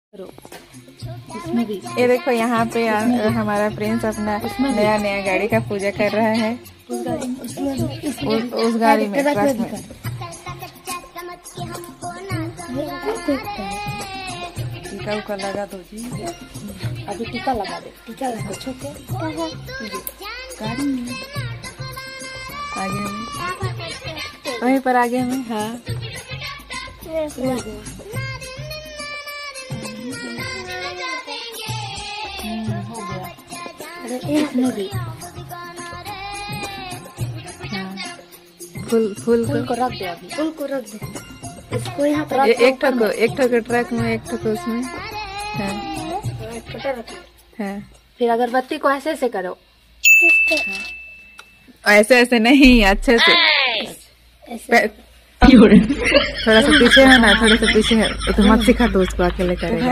इसमें भी ये देखो यहाँ पे हमारा प्रिंस अपना नया नया गाड़ी का पूजा कर रहा है। उस गाड़ी में ट्रक में टीका उका लगा दो जी। अभी टीका लगा दे, टीका लगा छोटे गाड़ी में आगे में वहीं पर आगे में। हाँ इसमें भी फूल को रख दे, अभी फूल को रख दे, इसको यहाँ पर एक ठो ट्रक में, एक ठो उसमें। हाँ हाँ। फिर अगरबत्ती को ऐसे ऐसे करो, ऐसे ऐसे नहीं, अच्छे से थोड़ा सा पीछे है ना, थोड़ा सा पीछे है तो मत सिखा दो उसको, अकेले करेगा।